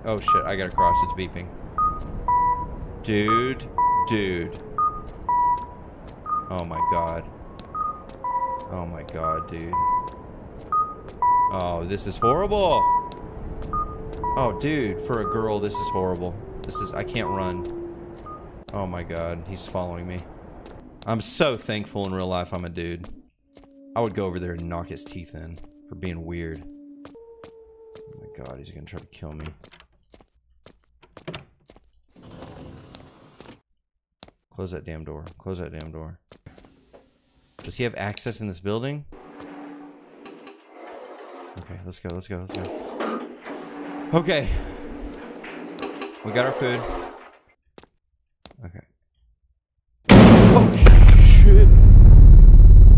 Oh shit, I gotta cross. It's beeping. Dude. Dude. Oh my god. Oh my god, dude. Oh, this is horrible. Oh, dude, for a girl, this is horrible. This is... I can't run. Oh my god, he's following me. I'm so thankful in real life I'm a dude. I would go over there and knock his teeth in for being weird. Oh my god, he's gonna try to kill me. Close that damn door. Close that damn door. Does he have access in this building? Okay, let's go, let's go, let's go. Okay. We got our food. Okay.